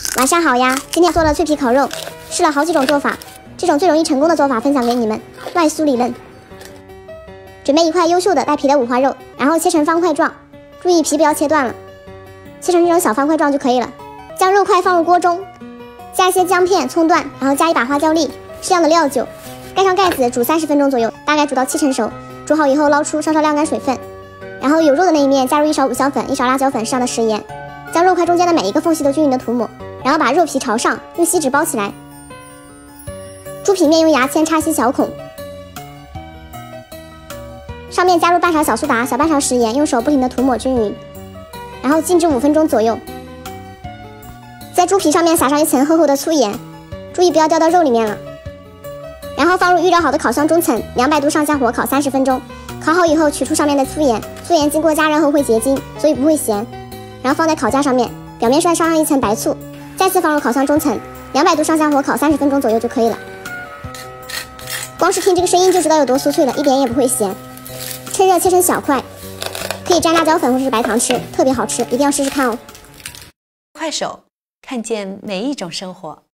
晚上好呀，今天做了脆皮烤肉，试了好几种做法，这种最容易成功的做法分享给你们，外酥里嫩。准备一块优秀的带皮的五花肉，然后切成方块状，注意皮不要切断了，切成这种小方块状就可以了。将肉块放入锅中，加一些姜片、葱段，然后加一把花椒粒，适量的料酒，盖上盖子煮30分钟左右，大概煮到7成熟。煮好以后捞出，稍晾干水分，然后有肉的那一面加入1勺五香粉、1勺辣椒粉、适量的食盐，将肉块中间的每一个缝隙都均匀的涂抹，然后把肉皮朝上，用锡纸包起来。猪皮面用牙签插些小孔，上面加入半勺小苏打、小半勺食盐，用手不停的涂抹均匀，然后静置5分钟左右。在猪皮上面撒上一层厚厚的粗盐，注意不要掉到肉里面了。然后放入预热好的烤箱中层，200度上下火烤30分钟。烤好以后取出上面的粗盐，粗盐经过加热后会结晶，所以不会咸。然后放在烤架上面，表面上上一层白醋，再次放入烤箱中层，200度上下火烤30分钟左右就可以了。光是听这个声音就知道有多酥脆了，一点也不会咸。趁热切成小块，可以蘸辣椒粉或者是白糖吃，特别好吃，一定要试试看哦。 快手，看见每一种生活。